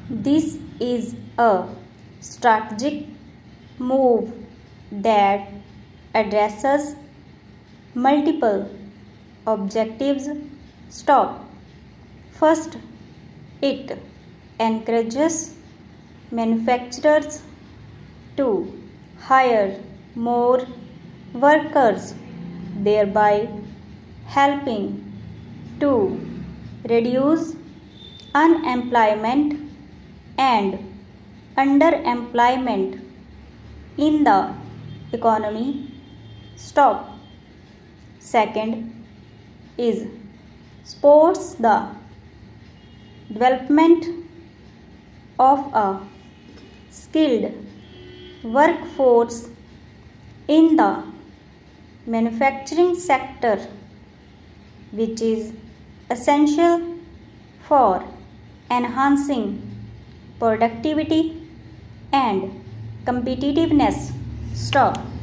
This is a strategic move that addresses multiple objectives. Stop. First, it encourages manufacturers to hire more workers, thereby helping to reduce unemployment and underemployment in the economy. Stop. Second is supports the development of a skilled workforce in the manufacturing sector, which is essential for enhancing productivity and competitiveness. Stop.